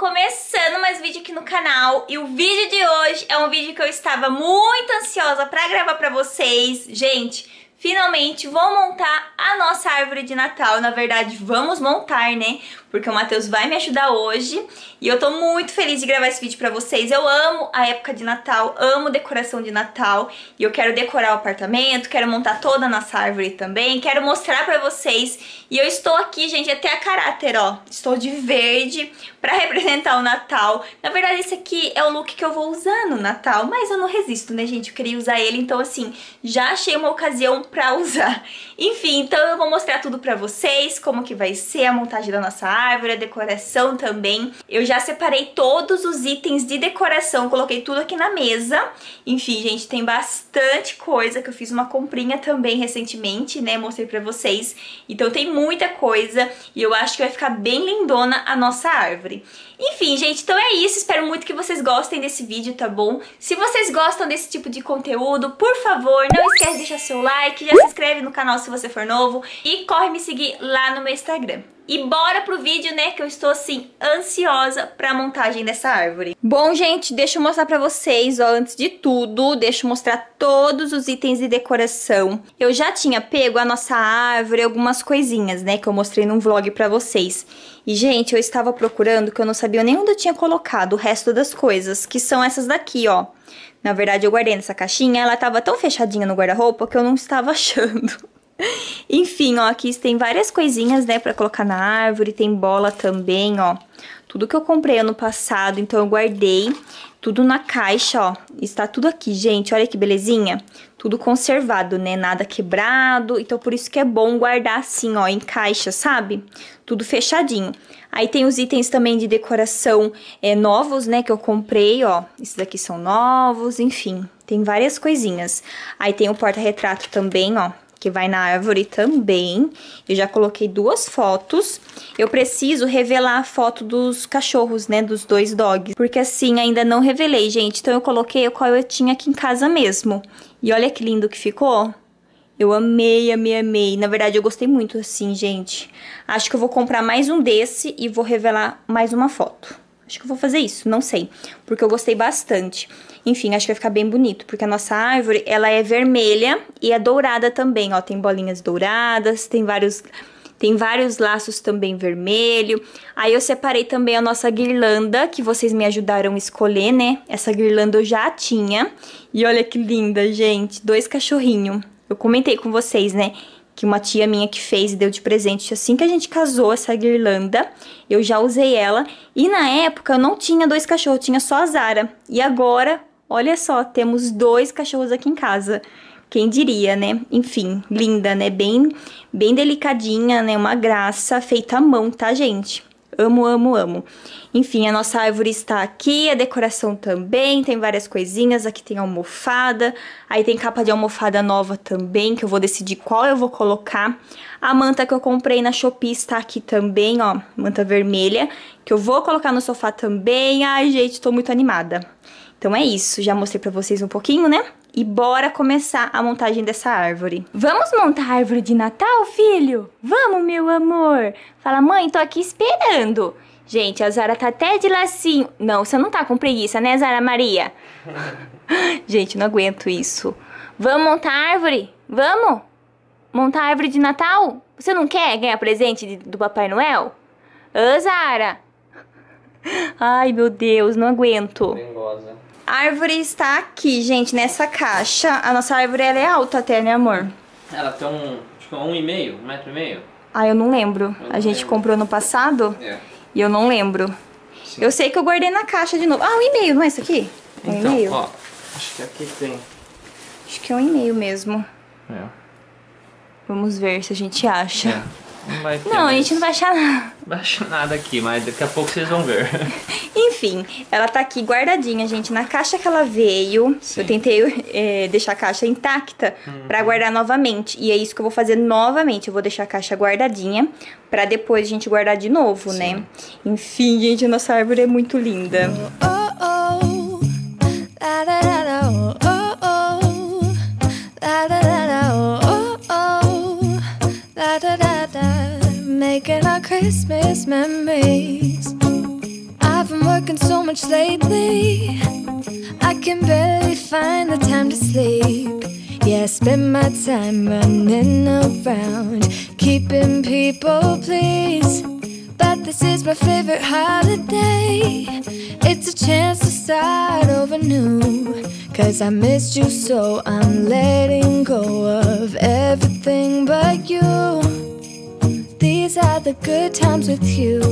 Começando mais vídeo aqui no canal. E o vídeo de hoje é um vídeo que eu estava muito ansiosa pra gravar pra vocês. Gente, finalmente vou montar a nossa árvore de Natal. Na verdade, vamos montar, né? Porque o Matheus vai me ajudar hoje. E eu tô muito feliz de gravar esse vídeo pra vocês. Eu amo a época de Natal, amo decoração de Natal. E eu quero decorar o apartamento, quero montar toda a nossa árvore também. Quero mostrar pra vocês. E eu estou aqui, gente, até a caráter, ó. Estou de verde pra representar o Natal. Na verdade, esse aqui é o look que eu vou usar no Natal. Mas eu não resisto, né, gente? Eu queria usar ele, então assim, já achei uma ocasião pra usar. Enfim, então eu vou mostrar tudo pra vocês, como que vai ser a montagem da nossa árvore, a decoração também. Eu já separei todos os itens de decoração, coloquei tudo aqui na mesa. Enfim, gente, tem bastante coisa, que eu fiz uma comprinha também recentemente, né, mostrei pra vocês. Então tem muita coisa e eu acho que vai ficar bem lindona a nossa árvore. Enfim, gente, então é isso, espero muito que vocês gostem desse vídeo, tá bom? Se vocês gostam desse tipo de conteúdo, por favor, não esquece de deixar seu like, já se inscreve no canal se você for novo e corre me seguir lá no meu Instagram. E bora pro vídeo, né, que eu estou, assim, ansiosa pra montagem dessa árvore. Bom, gente, deixa eu mostrar pra vocês, ó, antes de tudo, deixa eu mostrar todos os itens de decoração. Eu já tinha pego a nossa árvore, algumas coisinhas, né, que eu mostrei num vlog pra vocês. E, gente, eu estava procurando, que eu não sabia nem onde eu tinha colocado o resto das coisas, que são essas daqui, ó. Na verdade, eu guardei nessa caixinha, ela tava tão fechadinha no guarda-roupa que eu não estava achando. Enfim, ó, aqui tem várias coisinhas, né, pra colocar na árvore, tem bola também, ó. Tudo que eu comprei ano passado, então eu guardei tudo na caixa, ó. Está tudo aqui, gente, olha que belezinha. Tudo conservado, né, nada quebrado, então por isso que é bom guardar assim, ó, em caixa, sabe? Tudo fechadinho. Aí tem os itens também de decoração novos, né, que eu comprei, ó. Esses aqui são novos, enfim, tem várias coisinhas. Aí tem o porta-retrato também, ó, que vai na árvore também. Eu já coloquei 2 fotos. Eu preciso revelar a foto dos cachorros, né, dos 2 dogs, porque assim, ainda não revelei, gente. Então eu coloquei o qual eu tinha aqui em casa mesmo. E olha que lindo que ficou. Eu amei, amei, amei. Na verdade, eu gostei muito assim, gente. Acho que eu vou comprar mais um desse e vou revelar mais uma foto. Acho que eu vou fazer isso, não sei, porque eu gostei bastante. Enfim, acho que vai ficar bem bonito, porque a nossa árvore, ela é vermelha e é dourada também, ó. Tem bolinhas douradas, tem vários laços também vermelho. Aí eu separei também a nossa guirlanda, que vocês me ajudaram a escolher, né? Essa guirlanda eu já tinha. E olha que linda, gente, 2 cachorrinhos. Eu comentei com vocês, né, que uma tia minha que fez e deu de presente assim que a gente casou, essa guirlanda. Eu já usei ela. E na época eu não tinha 2 cachorros, eu tinha só a Zara. E agora, olha só, temos 2 cachorros aqui em casa. Quem diria, né? Enfim, linda, né? Bem delicadinha, né? Uma graça, feita à mão, tá, gente? Amo, amo, amo. Enfim, a nossa árvore está aqui, a decoração também, tem várias coisinhas. Aqui tem almofada, aí tem capa de almofada nova também, que eu vou decidir qual eu vou colocar. A manta que eu comprei na Shopee está aqui também, ó, manta vermelha, que eu vou colocar no sofá também. Ai, gente, tô muito animada. Então é isso, já mostrei pra vocês um pouquinho, né? E bora começar a montagem dessa árvore. Vamos montar a árvore de Natal, filho? Vamos, meu amor. Fala, mãe, tô aqui esperando. Gente, a Zara tá até de lacinho. Não, você não tá com preguiça, né, Zara Maria? Gente, não aguento isso. Vamos montar a árvore? Vamos? Montar a árvore de Natal? Você não quer ganhar presente do Papai Noel? Ô, Zara. Ai, meu Deus, não aguento. Dengosa. A árvore está aqui, gente, nessa caixa. A nossa árvore, ela é alta até, né, amor? Ela tem acho que 1,5 m. Ah, eu não lembro. A gente comprou no passado e eu não lembro. Sim. Eu sei que eu guardei na caixa de novo. Ah, 1,5, não é isso aqui? Então, 1,5? ó, acho que aqui tem. Acho que é 1,5 mesmo. É. Vamos ver se a gente acha. É. Não, a gente não vai achar nada. Não vai achar nada aqui, mas daqui a pouco vocês vão ver. Enfim, ela tá aqui guardadinha, gente, na caixa que ela veio. Sim. Eu tentei deixar a caixa intacta pra guardar novamente. E é isso que eu vou fazer novamente. Eu vou deixar a caixa guardadinha pra depois a gente guardar de novo, sim, né? Enfim, gente, a nossa árvore é muito linda. Making our Christmas memories. I've working so much lately, I can barely find the time to sleep. Yeah, I spend my time running around, keeping people pleased. But this is my favorite holiday. It's a chance to start over new. Cause I missed you, so I'm letting go of everything but you. These are the good times with you.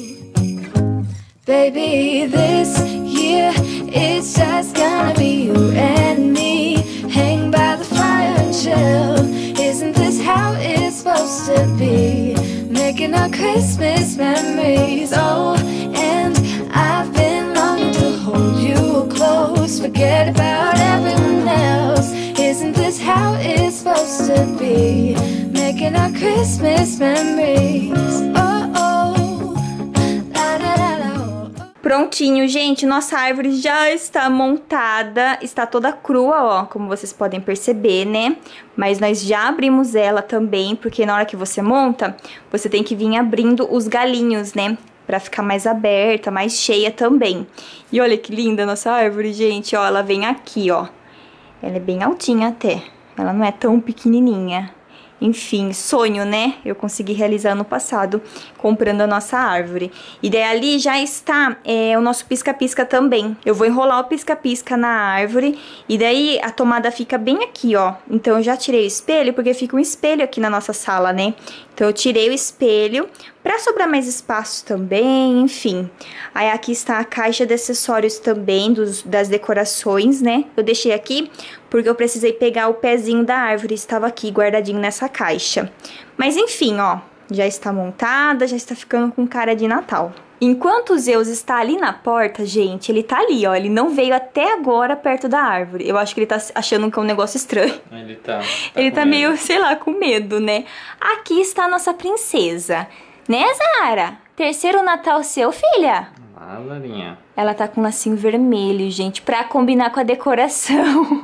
Baby, this year it's just gonna be you and me. Hang by the fire and chill. Isn't this how it's supposed to be? Making our Christmas memories. Oh, and I've been longing to hold you close. Forget about everyone else. Isn't this how it's supposed to be? Making our Christmas memories. Oh, oh, la da da da. Prontinho, gente, nossa árvore já está montada, está toda crua, ó, como vocês podem perceber, né? Mas nós já abrimos ela também, porque na hora que você monta, você tem que vir abrindo os galinhos, né? Pra ficar mais aberta, mais cheia também. E olha que linda a nossa árvore, gente, ó, ela vem aqui, ó. Ela é bem altinha até, ela não é tão pequenininha. Enfim, sonho, né? Eu consegui realizar ano passado, comprando a nossa árvore. E daí ali já está o nosso pisca-pisca também. Eu vou enrolar o pisca-pisca na árvore. E daí a tomada fica bem aqui, ó. Então eu já tirei o espelho, porque fica um espelho aqui na nossa sala, né? Então eu tirei o espelho pra sobrar mais espaço também, enfim. Aí aqui está a caixa de acessórios também, das decorações, né? Eu deixei aqui porque eu precisei pegar o pezinho da árvore, estava aqui guardadinho nessa caixa. Mas enfim, ó, já está montada, já está ficando com cara de Natal. Enquanto o Zeus está ali na porta, gente, ele tá ali, ó, ele não veio até agora perto da árvore. Eu acho que ele tá achando que é um negócio estranho. Ele tá meio, sei lá, com medo, né? Aqui está a nossa princesa. Né, Zara? Terceiro Natal seu, filha? Ah, Larinha. Ela tá com um lacinho vermelho, gente, pra combinar com a decoração.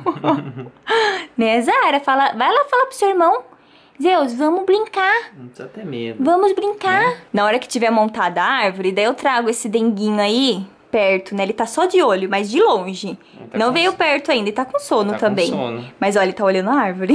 Né, Zara? Vai lá falar pro seu irmão. Zeus, vamos brincar. Não precisa ter medo. Vamos brincar. Na hora que tiver montada a árvore, daí eu trago esse denguinho aí perto, né? Ele tá só de olho, mas de longe. Tá não veio perto ainda, e tá com sono também. Com sono. Mas olha, ele tá olhando a árvore.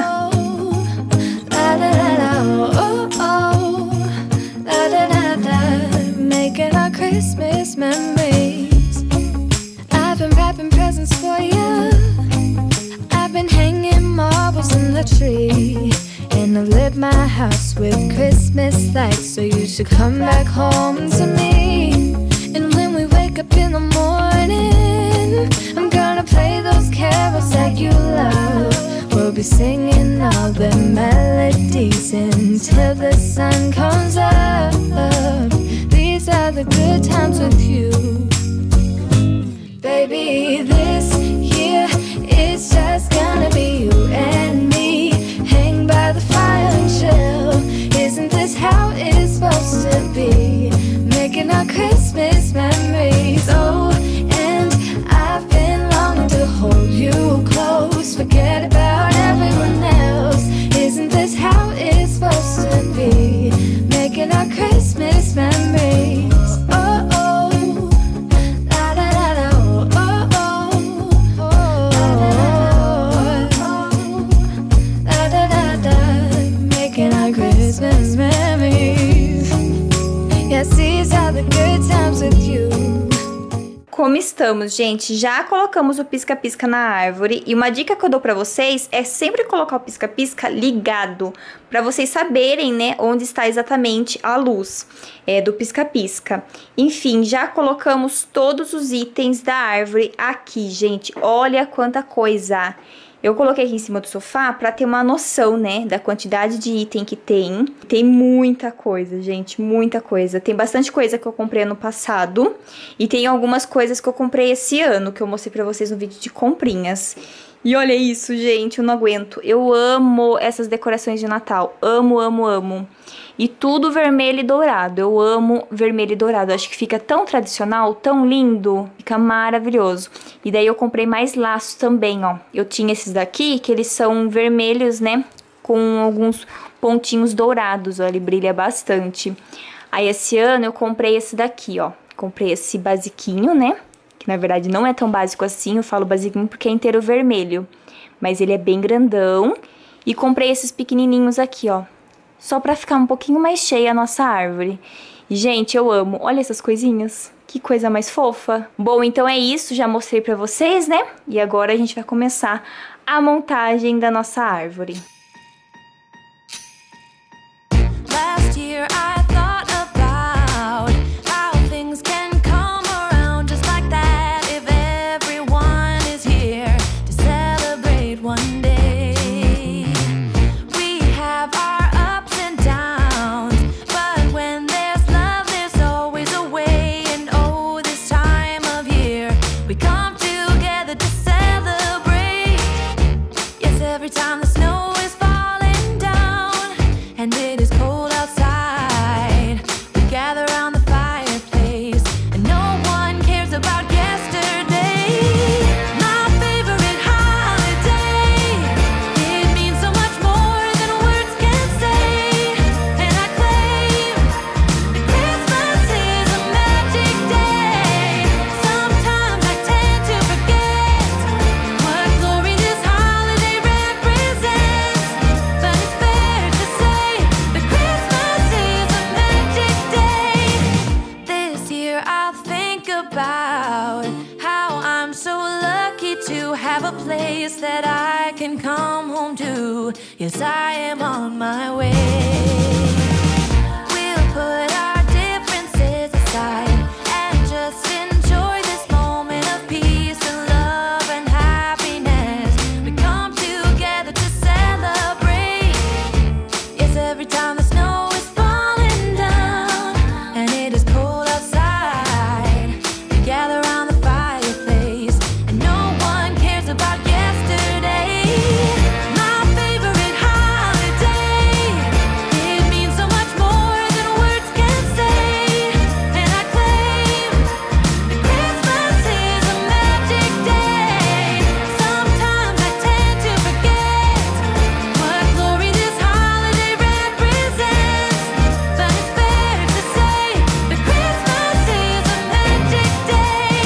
Making our Christmas memories. I've been wrapping presents for you. I've been hanging marbles in the tree. And I've lit my house with Christmas lights. So you should come back home to me. And when we wake up in the morning, I'm gonna play those carols that you love. We'll be singing all the melodies until the sun comes up. These are the good times with you. Baby, this year it's just gonna be you and me. Hang by the fire and chill. Isn't this how it's supposed to be? Making our Christmas memories. Oh, and I've been longing to hold you close. Forget about everyone else. Isn't this how it's supposed to be? Making our Christmas memories. Oh, oh, la da da da, oh, oh, oh, oh, la da da da. Making our Christmas memories. Yes, these are the good times with you. Como estamos, gente? Já colocamos o pisca-pisca na árvore. E uma dica que eu dou pra vocês é sempre colocar o pisca-pisca ligado, pra vocês saberem, né, onde está exatamente a luz do pisca-pisca. Enfim, já colocamos todos os itens da árvore aqui, gente. Olha quanta coisa! Eu coloquei aqui em cima do sofá pra ter uma noção, né, da quantidade de item que tem. Tem muita coisa, gente, muita coisa. Tem bastante coisa que eu comprei ano passado e tem algumas coisas que eu comprei esse ano, que eu mostrei pra vocês no vídeo de comprinhas. E olha isso, gente, eu não aguento. Eu amo essas decorações de Natal. Amo, amo, amo. E tudo vermelho e dourado. Eu amo vermelho e dourado. Acho que fica tão tradicional, tão lindo. Fica maravilhoso. E daí eu comprei mais laços também, ó. Eu tinha esses daqui, que eles são vermelhos, né? Com alguns pontinhos dourados, ó. Ele brilha bastante. Aí esse ano eu comprei esse daqui, ó. Comprei esse basiquinho, né? Que na verdade não é tão básico assim, eu falo basiquinho porque é inteiro vermelho. Mas ele é bem grandão. E comprei esses pequenininhos aqui, ó. Só pra ficar um pouquinho mais cheia a nossa árvore. E, gente, eu amo. Olha essas coisinhas. Que coisa mais fofa. Bom, então é isso. Já mostrei pra vocês, né? E agora a gente vai começar a montagem da nossa árvore. Last year I thought about how things can come around just like that if everyone is here to celebrate one day. We have our ups and downs, but when there's love there's always a way. And oh, this time of year we come together to celebrate. Yes, every time the snow is falling down and it is cold outside, we gather around the fireplace and no one cares about yesterday. My favorite holiday, it means so much more than words can say. And I claim that Christmas is a magic day. Sometimes I tend to forget what glory this holiday represents, but it's fair to say that Christmas is a magic day. This year I'll think about how I'm so lucky to have a place that I can come home to. Yes, I am on my way. We'll put our differences aside and just enjoy this moment of peace and love and happiness. We come together to celebrate. Yes, every time the snow is falling down and it is cold outside, we gather around the fireplace and no one cares about yesterday. My favorite holiday, it means so much more than words can say. And I claim that Christmas is a magic day. Sometimes I tend to forget what glory this holiday represents, but it's fair to say that Christmas is a magic day.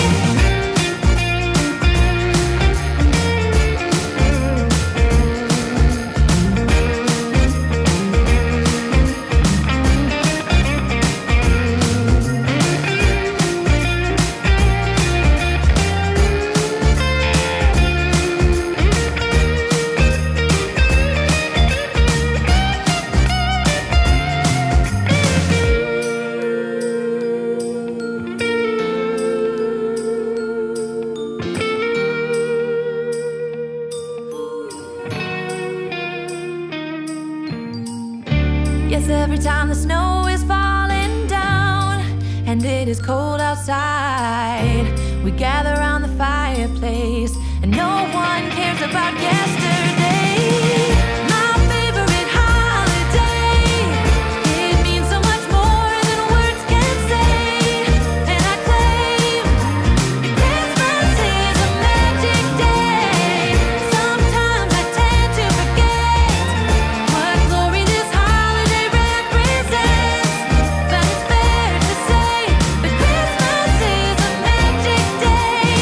Yes, every time the snow is falling down and it is cold outside, we gather around the fireplace and no one cares about yesterday. My favorite holiday, it means so much more than words can say. And I claim that Christmas is a magic day. Sometimes I tend to forget what glory this holiday represents, but it's fair to say that Christmas is a magic day.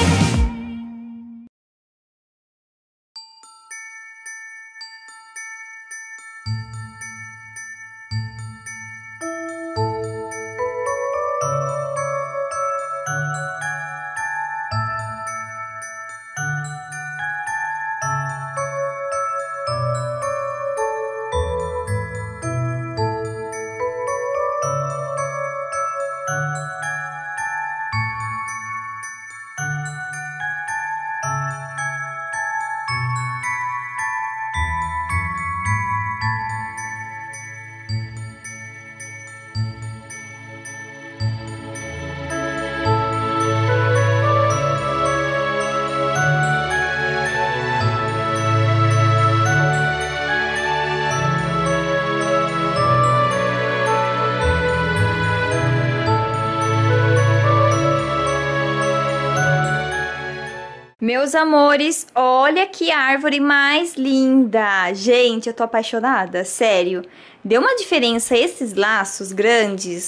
Meus amores, olha que árvore mais linda! Gente, eu tô apaixonada, sério. Deu uma diferença esses laços grandes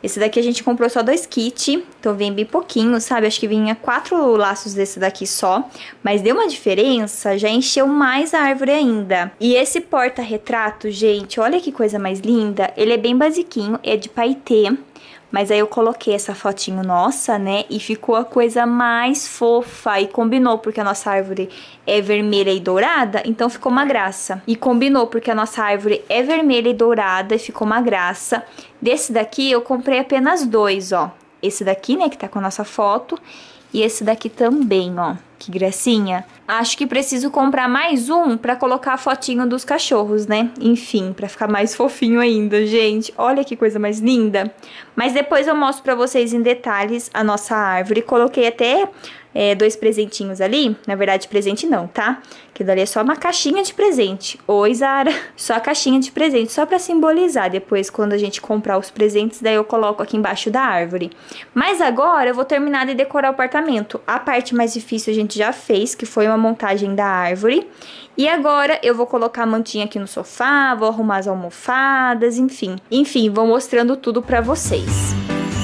Esse daqui a gente comprou só 2 kits, então vem bem pouquinho, sabe? Acho que vinha 4 laços desse daqui só, mas deu uma diferença, já encheu mais a árvore ainda. E esse porta-retrato, gente, olha que coisa mais linda. Ele é bem basiquinho, é de paetê. Mas aí eu coloquei essa fotinho nossa, né? E ficou a coisa mais fofa. E combinou, porque a nossa árvore é vermelha e dourada, então ficou uma graça. E combinou, porque a nossa árvore é vermelha e dourada, e ficou uma graça. Desse daqui eu comprei apenas 2, ó. Esse daqui, né, que tá com a nossa foto. E esse daqui também, ó. Que gracinha. Acho que preciso comprar mais um pra colocar a fotinho dos cachorros, né? Enfim, pra ficar mais fofinho ainda, gente. Olha que coisa mais linda. Mas depois eu mostro pra vocês em detalhes a nossa árvore. Coloquei até 2 presentinhos ali. Na verdade, presente não, tá? Que dali é só uma caixinha de presente. Oi, Zara. Só a caixinha de presente, só pra simbolizar. Depois, quando a gente comprar os presentes, daí eu coloco aqui embaixo da árvore. Mas agora eu vou terminar de decorar o apartamento. A parte mais difícil a gente já fez, que foi uma montagem da árvore. E agora eu vou colocar a mantinha aqui no sofá, vou arrumar as almofadas, enfim. Enfim, vou mostrando tudo pra vocês.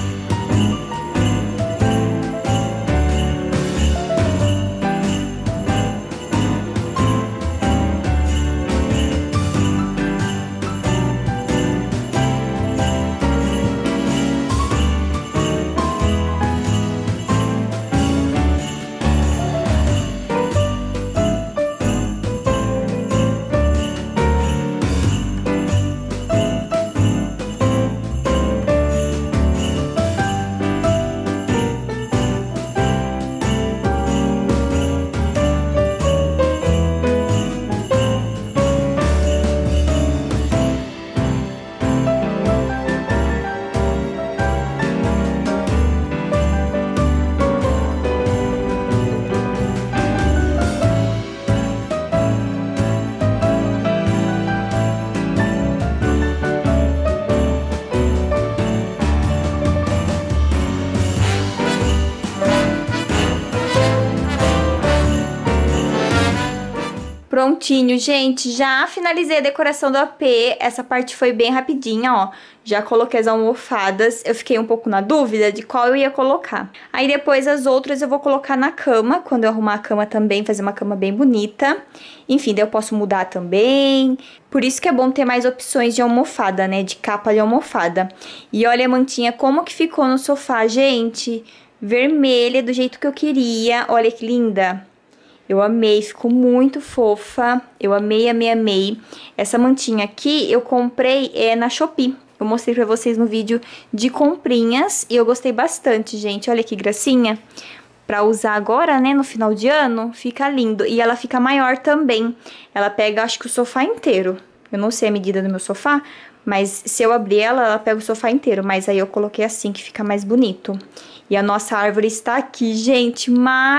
Prontinho, gente, já finalizei a decoração do AP, essa parte foi bem rapidinha, ó. Já coloquei as almofadas, eu fiquei um pouco na dúvida de qual eu ia colocar. Aí depois as outras eu vou colocar na cama, quando eu arrumar a cama também, fazer uma cama bem bonita. Enfim, daí eu posso mudar também. Por isso que é bom ter mais opções de almofada, né, de capa de almofada. E olha a mantinha como que ficou no sofá, gente. Vermelha, do jeito que eu queria, olha que linda. Eu amei, ficou muito fofa. Eu amei, amei, amei. Essa mantinha aqui eu comprei na Shopee. Eu mostrei pra vocês no vídeo de comprinhas e eu gostei bastante, gente. Olha que gracinha. Pra usar agora, né, no final de ano, fica lindo. E ela fica maior também. Ela pega, acho que o sofá inteiro. Eu não sei a medida do meu sofá, mas se eu abrir ela pega o sofá inteiro. Mas aí eu coloquei assim, que fica mais bonito. E a nossa árvore está aqui, gente,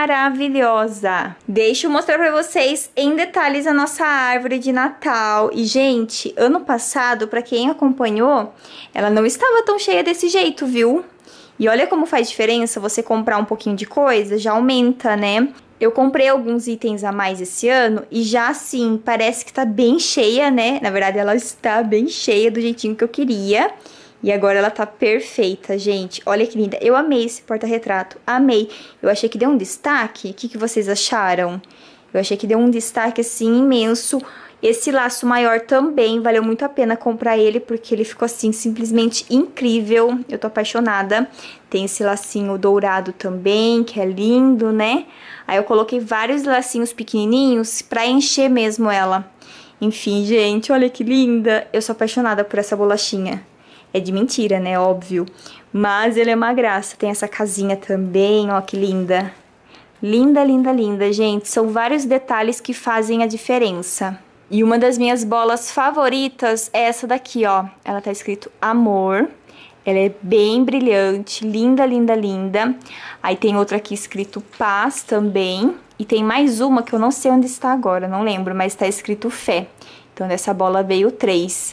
maravilhosa. Deixa eu mostrar pra vocês em detalhes a nossa árvore de Natal. E, gente, ano passado, pra quem acompanhou, ela não estava tão cheia desse jeito, viu? E olha como faz diferença você comprar um pouquinho de coisa, já aumenta, né? Eu comprei alguns itens a mais esse ano e já, assim, parece que tá bem cheia, né? Na verdade, ela está bem cheia do jeitinho que eu queria. E agora ela tá perfeita, gente. Olha que linda. Eu amei esse porta-retrato. Amei. Eu achei que deu um destaque. O que vocês acharam? Eu achei que deu um destaque, assim, imenso. Esse laço maior também. Valeu muito a pena comprar ele, porque ele ficou, assim, simplesmente incrível. Eu tô apaixonada. Tem esse lacinho dourado também, que é lindo, né? Aí eu coloquei vários lacinhos pequenininhos pra encher mesmo ela. Enfim, gente, olha que linda. Eu sou apaixonada por essa bolachinha. É de mentira, né? Óbvio. Mas ele é uma graça. Tem essa casinha também, ó, que linda. Linda, linda, linda, gente. São vários detalhes que fazem a diferença. E uma das minhas bolas favoritas é essa daqui, ó. Ela tá escrito amor. Ela é bem brilhante. Linda, linda, linda. Aí tem outra aqui escrito paz também. E tem mais uma que eu não sei onde está agora, não lembro. Mas tá escrito fé. Então dessa bola veio 3.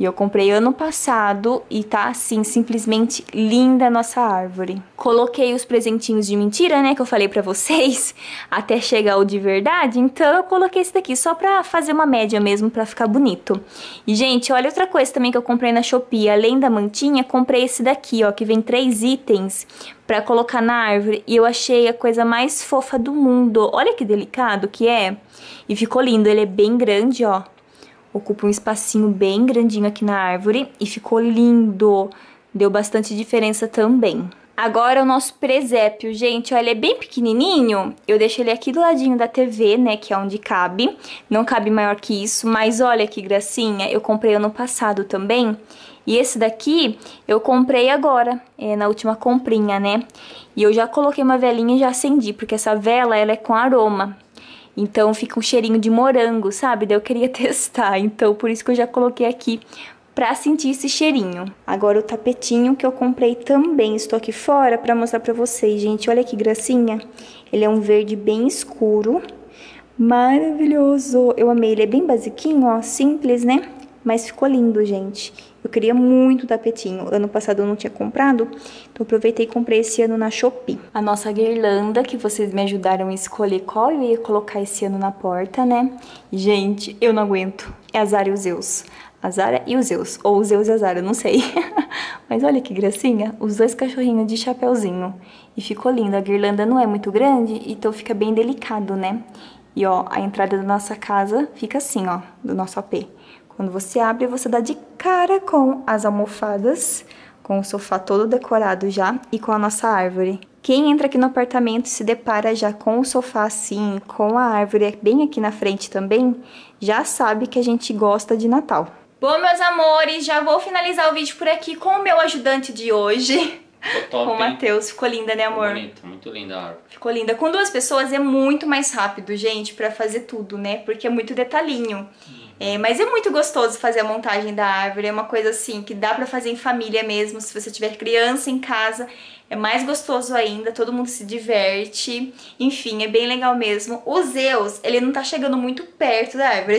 E eu comprei ano passado e tá assim, simplesmente linda a nossa árvore. Coloquei os presentinhos de mentira, né, que eu falei pra vocês, até chegar o de verdade. Então eu coloquei esse daqui só pra fazer uma média mesmo, pra ficar bonito. E, gente, olha outra coisa também que eu comprei na Shopee. Além da mantinha, comprei esse daqui, ó, que vem 3 itens pra colocar na árvore. E eu achei a coisa mais fofa do mundo. Olha que delicado que é. E ficou lindo, ele é bem grande, ó. Ocupa um espacinho bem grandinho aqui na árvore e ficou lindo. Deu bastante diferença também. Agora o nosso presépio, gente, ó, ele é bem pequenininho. Eu deixo ele aqui do ladinho da TV, né, que é onde cabe. Não cabe maior que isso, mas olha que gracinha. Eu comprei ano passado também. E esse daqui eu comprei agora, na última comprinha, né. E eu já coloquei uma velinha e já acendi, porque essa vela, ela é com aroma. Então fica um cheirinho de morango, sabe? Daí eu queria testar, então por isso que eu já coloquei aqui pra sentir esse cheirinho. Agora o tapetinho que eu comprei também, estou aqui fora pra mostrar pra vocês, gente. Olha que gracinha. Ele é um verde bem escuro, maravilhoso. Eu amei, ele é bem basiquinho, ó, simples, né? Mas ficou lindo, gente. Eu queria muito o tapetinho. Ano passado eu não tinha comprado, então aproveitei e comprei esse ano na Shopee. A nossa guirlanda, que vocês me ajudaram a escolher qual eu ia colocar esse ano na porta, né? Gente, eu não aguento. É a Zara e o Zeus. A Zara e o Zeus. Ou o Zeus e a Zara, não sei. Mas olha que gracinha. Os dois cachorrinhos de chapeuzinho. E ficou lindo. A guirlanda não é muito grande, então fica bem delicado, né? E ó, a entrada da nossa casa fica assim, ó, do nosso AP. Quando você abre, você dá de cara com as almofadas, com o sofá todo decorado já e com a nossa árvore. Quem entra aqui no apartamento e se depara já com o sofá assim, com a árvore bem aqui na frente também, já sabe que a gente gosta de Natal. Bom, meus amores, já vou finalizar o vídeo por aqui com o meu ajudante de hoje. Top, com o Matheus. Ficou linda, né, amor? Bonito, muito linda a árvore. Ficou linda. Com 2 pessoas é muito mais rápido, gente, pra fazer tudo, né? Porque é muito detalhinho. Mas é muito gostoso fazer a montagem da árvore. É uma coisa assim que dá pra fazer em família mesmo. Se você tiver criança em casa, é mais gostoso ainda. Todo mundo se diverte. Enfim, é bem legal mesmo. O Zeus, ele não tá chegando muito perto da árvore.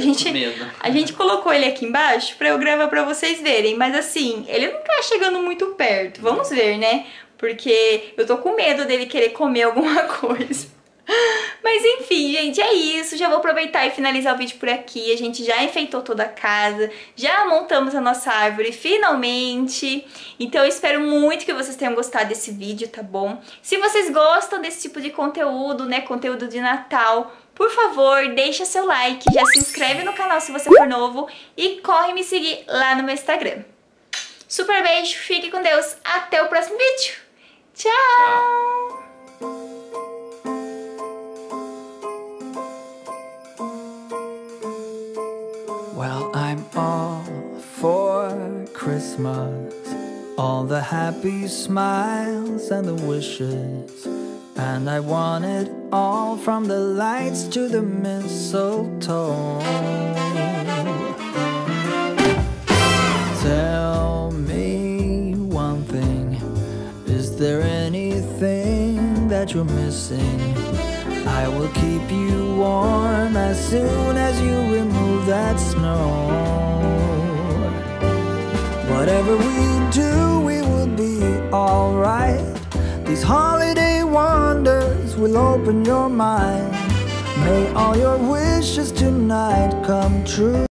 A gente colocou ele aqui embaixo pra eu gravar pra vocês verem. Mas assim, ele não tá chegando muito perto. Vamos ver, né? Porque eu tô com medo dele querer comer alguma coisa. Mas enfim, gente, é isso. Já vou aproveitar e finalizar o vídeo por aqui. A gente já enfeitou toda a casa, já montamos a nossa árvore finalmente. Então eu espero muito que vocês tenham gostado desse vídeo, tá bom? Se vocês gostam desse tipo de conteúdo, né, conteúdo de Natal, por favor, deixa seu like, já se inscreve no canal se você for novo e corre me seguir lá no meu Instagram. Super beijo, fique com Deus, até o próximo vídeo. Tchau! Well, I'm all for Christmas, all the happy smiles and the wishes, and I want it all from the lights to the mistletoe. Tell me one thing, is there anything that you're missing? I will keep you warm as soon as you remove that snow. Whatever we do, we will be alright. These holiday wonders will open your mind. May all your wishes tonight come true.